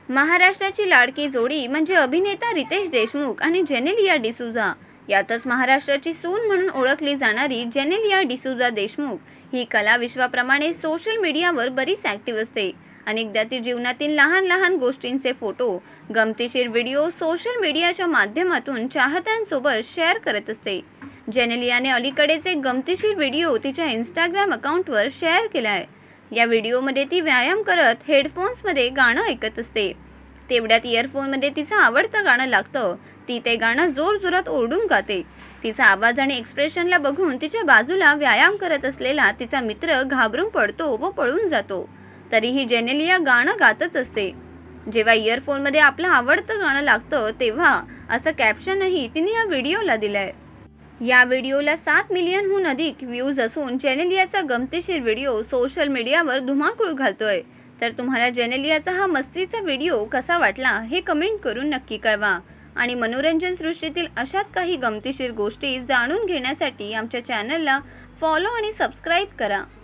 महाराष्ट्राची लाडकी जोडी म्हणजे अभिनेता रितेश देशमुख आणि जेनेलिया डिसूजा। यातच महाराष्ट्राची सून म्हणून ओळखली जाणारी जेनेलिया डिसूजा देशमुख ही कला विश्वाप्रमाणे सोशल मीडियावर बरीच ॲक्टिव्ह असते। अनेकदा ती जीवनातील लहान लहान गोष्टींचे फोटो, गमतीशीर व्हिडिओ सोशल मीडियाच्या माध्यमातून चाहत्यांसोबत शेअर करत असते। जेनेलियाने अलीकडेच एक गमतीशीर व्हिडिओ तिच्या इंस्टाग्राम अकाउंटवर शेअर केला आहे। या व्हिडिओमध्ये ती व्यायाम करत हेडफोन्समध्ये गाणं ऐकत असते। तेवढ्यात इयरफोनमध्ये तिचं आवडतं गाणं लागतं। ती ते गाणं जोरजोरात ओरडून गाते। तिचा आवाज आणि एक्सप्रेशनला बघून तिच्या बाजूला व्यायाम करत असलेला तिचा मित्र घाबरून पडतो व पळून जातो। तरीही जेनेलिया गाणं गातच असते। जेव्हा इयरफोनमध्ये आपलं आवडतं गाणं लागतं तेव्हा असं कॅप्शनही तिने या व्हिडिओला दिलंय। या व्हिडिओला 7 मिलियनहून अधिक व्ह्यूज असून जेनेलियाचा गमतीशीर व्हिडिओ सोशल मीडियावर धुमाकूळ घालतोय। तर तुम्हाला जेनेलियाचा हा मस्तीचा व्हिडिओ कसा वाटला हे कमेंट करून नक्की कळवा। आणि मनोरंजन सृष्टीतील अशाच काही गमतीशीर गोष्टी जाणून घेण्यासाठी आमच्या चॅनलला फॉलो आणि सबस्क्राईब करा।